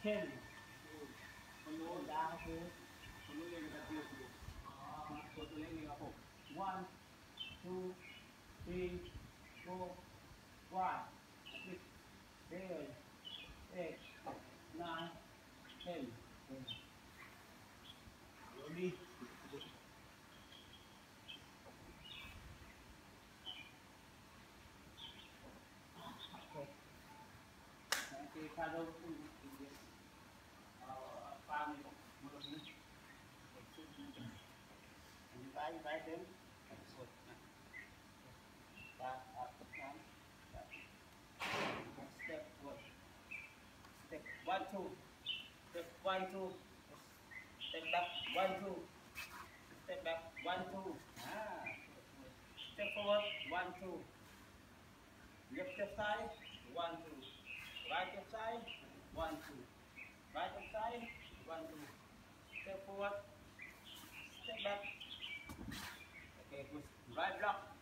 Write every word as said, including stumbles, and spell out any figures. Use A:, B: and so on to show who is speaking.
A: ten.
B: คนนู้น
A: ดาวคือ
B: คนนู้นเรียนกับเดียวอยู่ตัวตัวเล็กนี่ครับผม
A: one two three four five six seven eight nine ten.
B: เดี๋ยวนี้
A: Nanti kalau pun farm ni menurut ni, baik baik tu, suat. Pak apa kan? Step one, step one two, step one two, step back one two, step back one two. Ah, step forward one two, left step side one two. Right hand side, one, two. Right hand side, one, two. Step forward, step back. Okay, push right block.